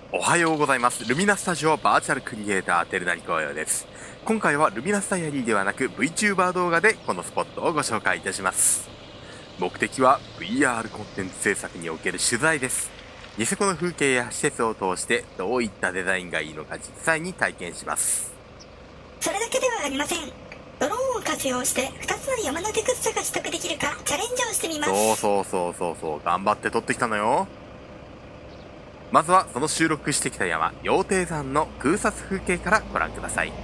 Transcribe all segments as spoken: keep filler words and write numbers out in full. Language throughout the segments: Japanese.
おはようございます。ルミナスタジオバーチャルクリエイター、テルナリコヨです。今回はルミナスダイアリーではなく VTuber 動画でこのスポットをご紹介いたします。目的は ブイアール コンテンツ制作における取材です。ニセコの風景や施設を通してどういったデザインがいいのか実際に体験します。 それだけではありません。ドローンを活用してふたつの山の手靴が取得できるかチャレンジをしてみます。 そうそうそうそうそう頑張って撮ってきたのよ。まずはその収録してきた山、羊蹄山の空撮風景からご覧ください。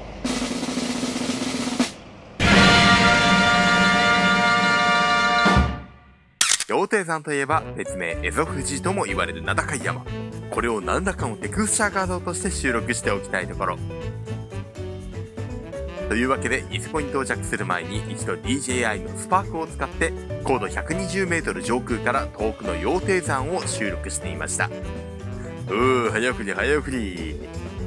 羊蹄山といえば別名蝦夷富士とも言われる名高い山。これを何らかのテクスチャー画像として収録しておきたいところ。というわけでニセコに到着する前に一度 ディージェーアイ のスパークを使って高度ひゃくにじゅうメートル上空から遠くの羊蹄山を収録していました。うー、早送り早送り。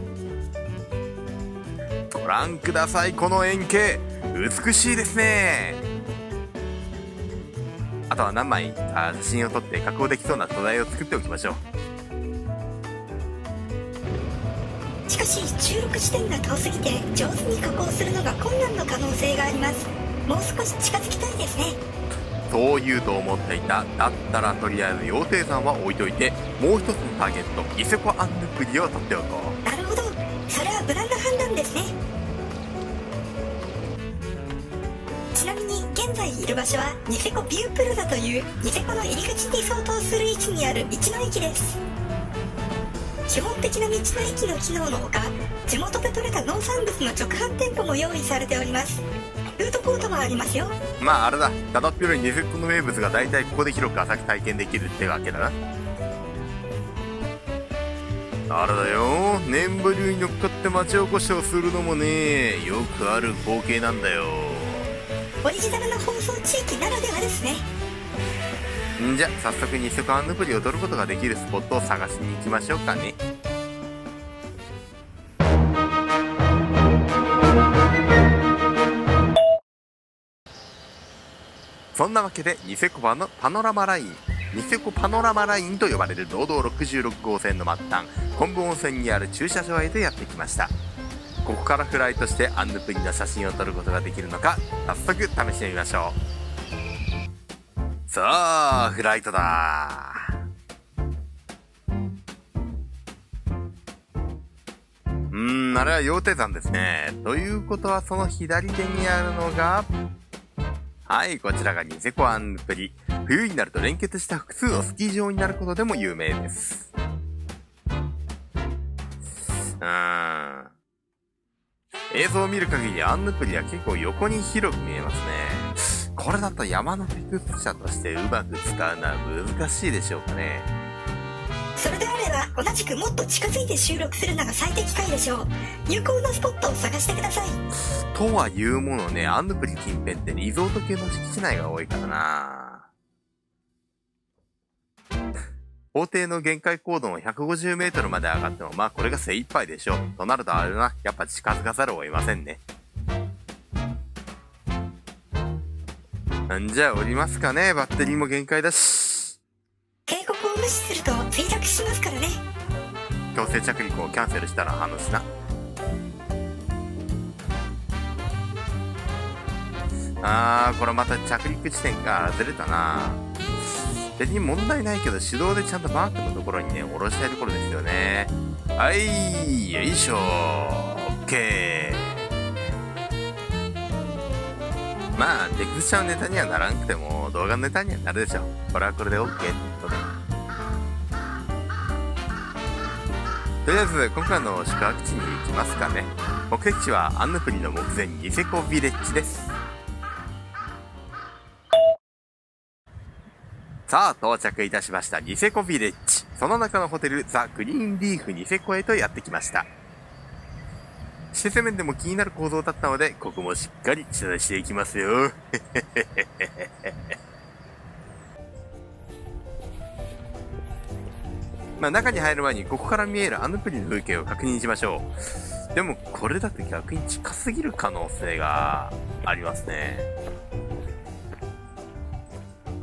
ご覧ください、この円形美しいですね。あとは何枚か写真を撮って加工できそうな素材を作っておきましょう。しかし収録地点が遠すぎて上手に加工するのが困難の可能性があります。もう少し近づきたいですね。 そう言うと思っていた。だったらとりあえず羊蹄山は置いといて、もう一つのターゲットニセコアンヌプリを撮っておこう。 なるほど、それは無難な判断ですね。ちなみに現在いる場所はニセコビュープラザというニセコの入り口に相当する位置にある道の駅です。基本的な道の駅の機能のほか、地元で採れた農産物の直販店舗も用意されております。フードコートもありますよ。まああれだ、 ただっぴろいニセコの名物が大体ここで広く浅く体験できるってわけだな。あれだよ、念波流に乗っかって町おこしをするのもね、よくある光景なんだよ。 オリジナルの放送地域ならではですね。 んじゃ早速ニセコアンヌプリを撮ることができるスポットを探しに行きましょうかね。そんなわけでニセコパのパノラマライン、ニセコパノラマラインと呼ばれる道道ろくじゅうろくごうせんの末端、昆布温泉にある駐車場へとやってきました。ここからフライトしてアンヌプリの写真を撮ることができるのか早速試してみましょう。さあフライトだ。うーん、あれは羊蹄山ですね。ということはその左手にあるのが、はい、こちらがニセコアンヌプリ。冬になると連結した複数のスキー場になることでも有名です。うーん。映像を見る限りアンヌプリは結構横に広く見えますね。これだと山のテクスチャとしてうまく使うのは難しいでしょうかね。 それであれば同じくもっと近づいて収録するのが最適解でしょう。有効なスポットを探してください。 とはいうものね、アンヌプリ近辺ってリゾート系の敷地内が多いからな。法定の限界高度のひゃくごじゅうメートルまで上がってもまあこれが精一杯でしょう。となるとあれだな、やっぱ近づかざるを得ませんね。んじゃあ降りますかね。バッテリーも限界だし。 警告を無視すると墜落しますからね。 強制着陸をキャンセルしたら話な。あー、これまた着陸地点がずれたな。別に問題ないけど手動でちゃんとマークのところにね下ろしたいところですよね。はい、よいしょ、オッケー。まあテクスチャーのネタにはならんくても動画のネタにはなるでしょ。これはこれで OK ってことで、とりあえず今回の宿泊地に行きますかね。目的地はアンヌプリの目前ニセコヴィレッジです。さあ到着いたしましたニセコヴィレッジ。その中のホテルザ・グリーンリーフニセコへとやってきました。施設面でも気になる構造だったのでここもしっかり取材していきますよ。まあ中に入る前にここから見えるアンヌプリの風景を確認しましょう。でもこれだと逆に近すぎる可能性がありますね。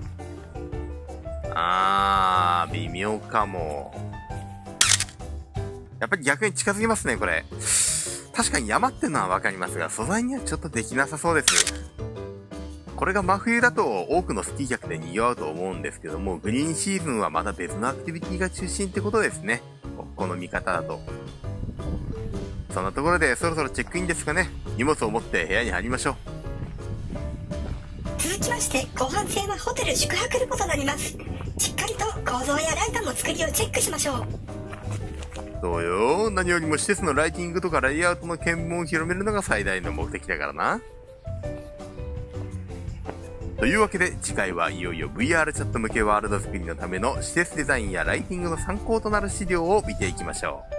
あー、微妙かも。 やっぱり逆に近づきますね、これ。確かに山ってのはわかりますが、素材にはちょっとできなさそうです。これが真冬だと多くのスキー客で賑わうと思うんですけども、グリーンシーズンはまた別のアクティビティが中心ってことですね。この見方だと。そんなところでそろそろチェックインですかね。荷物を持って部屋に入りましょう。 続きまして後半戦はホテル宿泊ルポとなります。しっかりと構造やライトの作りをチェックしましょう。 そうよ。何よりも施設のライティングとかレイアウトの見聞を広めるのが最大の目的だからな。というわけで次回はいよいよ ブイアール チャット向けワールド作りのための施設デザインやライティングの参考となる資料を見ていきましょう。